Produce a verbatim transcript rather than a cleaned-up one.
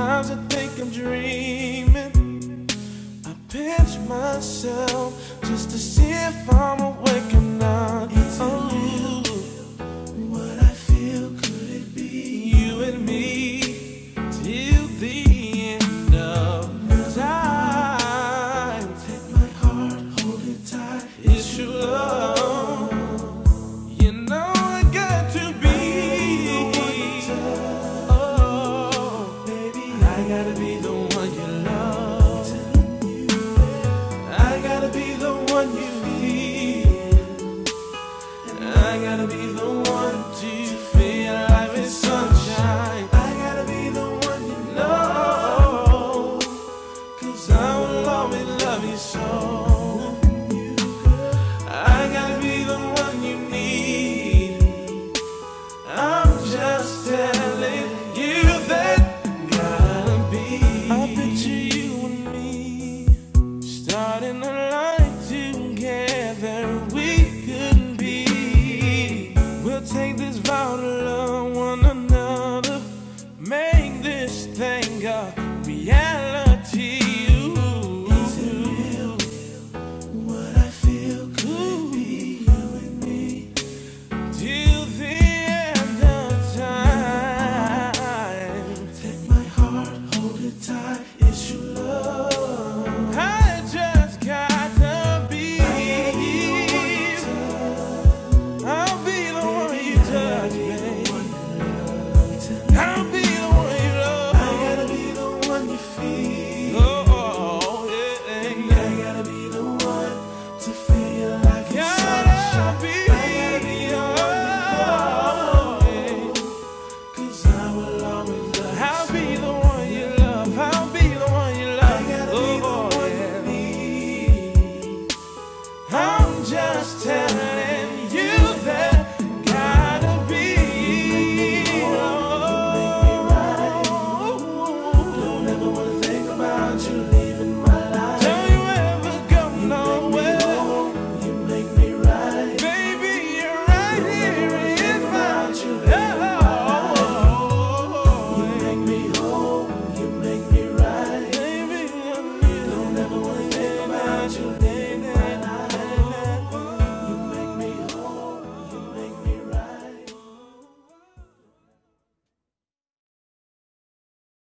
Sometimes I think I'm dreaming. I pinch myself just to see if I'm awake or not. Is it oh. real? What I feel, could it be? You and me till the end of time. Take my heart, hold it tight. It's true love. You know I got to be. Oh, Baby, I gotta be the one you love. I gotta be the one you need. I gotta be the one to feel life is sunshine. I gotta be the one you know, 'cause I will always love you so. I gotta be the one you need. I'm just telling you that gotta be. I picture you and me starting a life together. We couldn't be. We'll take this vow to love one another. Make this thing a reality. Is it real? What I feel, could it be? You and me. Till the end of time. Take my heart, hold it tight. It's true